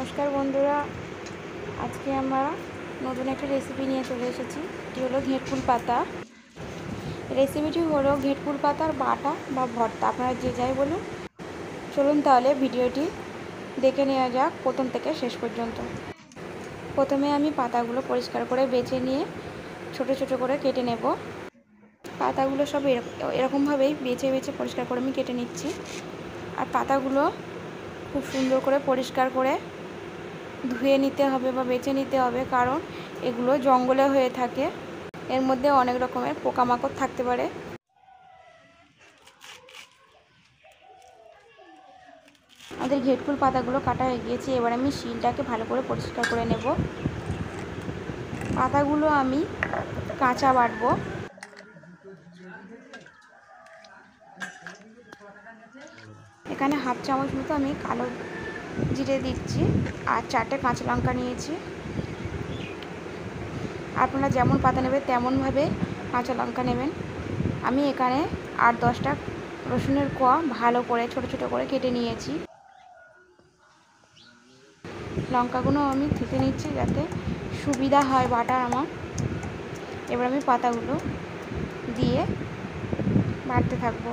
নমস্কার বন্ধুরা, আজকে আমরা নতুন একটা রেসিপি নিয়ে চলে এসেছি। এটি হলো ঘেটকুল পাতা। রেসিপিটি হলো ঘেটকুল পাতার বাটা বা ভর্তা, আপনারা যে যাই বলুন। চলুন তাহলে ভিডিওটি দেখে নেওয়া যাক প্রথম থেকে শেষ পর্যন্ত। প্রথমে আমি পাতাগুলো পরিষ্কার করে বেছে নিয়ে ছোট ছোট করে কেটে নেব। পাতাগুলো সব এরকমভাবেই বেছে বেছে পরিষ্কার করে আমি কেটে নিচ্ছি। আর পাতাগুলো খুব সুন্দর করে পরিষ্কার করে ধুয়ে নিতে হবে বা বেছে নিতে হবে, কারণ এগুলো জঙ্গলে হয়ে থাকে, এর মধ্যে অনেক রকমের পোকামাকড় থাকতে পারে। আমাদের ঘেটকুল পাতাগুলো কাটা হয়ে গিয়েছে, এবার আমি শিলটাকে ভালো করে পরিষ্কার করে নেব। পাতাগুলো আমি কাঁচা বাটবো। এখানে হাফ চামচ মতো আমি কালো জিরে দিচ্ছি আর 4টে কাঁচা লঙ্কা নিয়েছি। আপনারা যেমন পাতা নেবেন তেমনভাবে কাঁচা লঙ্কা নেবেন। আমি এখানে 8-10টা রসুনের কোয়া ভালো করে ছোট ছোট করে কেটে নিয়েছি। লঙ্কাগুলো আমি থেতে নিচ্ছি যাতে সুবিধা হয় বাটার আমার। এবার আমি পাতাগুলো দিয়ে বাটতে থাকবো।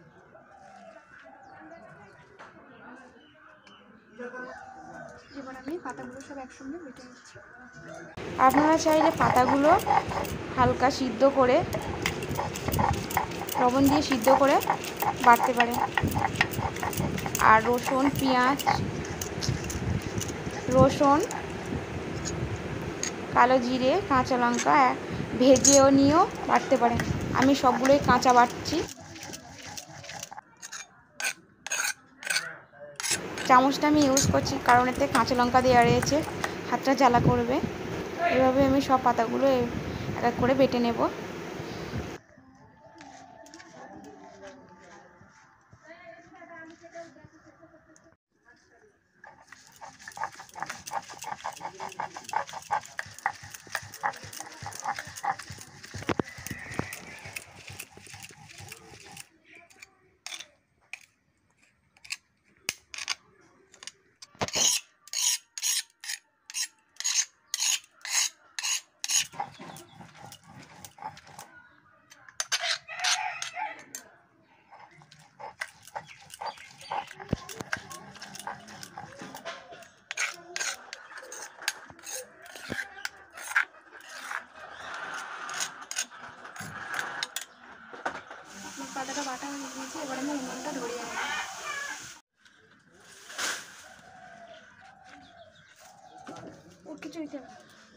এবার আমি পাতাগুলো সব একসঙ্গে বেটে নিচ্ছি। আপনারা চাইলে পাতাগুলো হালকা সিদ্ধ করে লবণ দিয়ে সিদ্ধ করে বাটতে পারেন। আর রসুন, পেঁয়াজ, কালো জিরে, কাঁচা লঙ্কা ভেজেও নিয়েও বাটতে পারেন। আমি সবগুলোই কাঁচা বাটছি। চামচটা আমি ইউজ করছি কারণ এতে কাঁচা লঙ্কা দেওয়া রয়েছে, হাতটা জ্বালা করবে। এভাবে আমি সব পাতাগুলো এক এক করে বেটে নেব। পাতাটা বাটা হয়ে গিয়েছে, এবার আমি উনুনটা ধরিয়ে নেব। ওর কিছু দিতে হবে।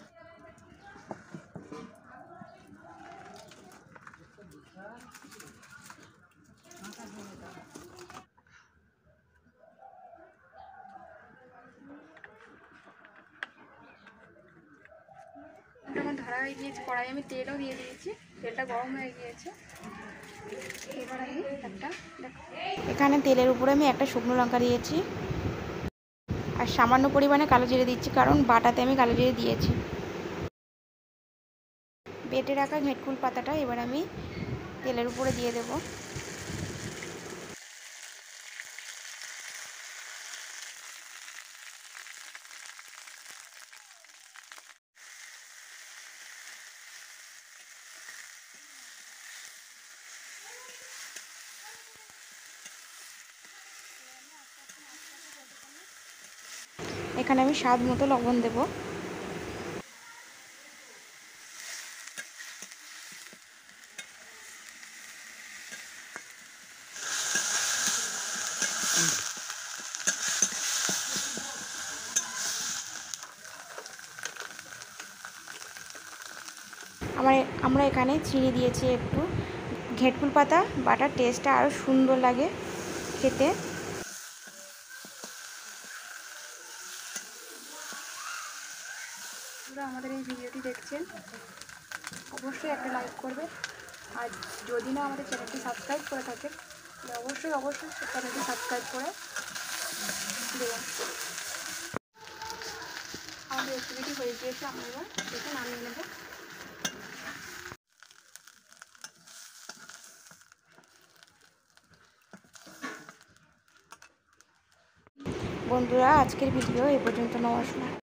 আমার ধরা হয়ে গিয়েছে, কড়াই আমি তেলও দিয়ে দিয়েছি, তেলটা গরম হয়ে গিয়েছে। এবার আমি এখানে তেলের উপরে আমি একটা শুকনো লঙ্কা দিয়েছি আর সামান্য পরিমাণে কালো জিরে দিচ্ছি, কারণ বাটাতে আমি কালো জিরে দিয়েছি। বেটে রাখা ঘেটকুল পাতাটা এবার আমি তেলের উপরে দিয়ে দেব। এখানে আমি স্বাদ মতো লবণ দেব। আমরা এখানে চিনি দিয়েছি একটু। ঘেটকুল পাতা বাটার টেস্টটা আরও সুন্দর লাগে খেতে। আমাদের এই ভিডিওটি দেখছেন, অবশ্যই একটা লাইক করবে। আর যদি না আমাদের চ্যানেলটি সাবস্ক্রাইব করে থাকে তাহলে অবশ্যই চ্যানেলটি সাবস্ক্রাইব করে দেবেন। আমাদের রেসিপিটি হয়ে গিয়েছে, আমরা এবার এটা নামিয়ে নেব। বন্ধুরা, আজকের ভিডিও এই পর্যন্ত। নমস্কার।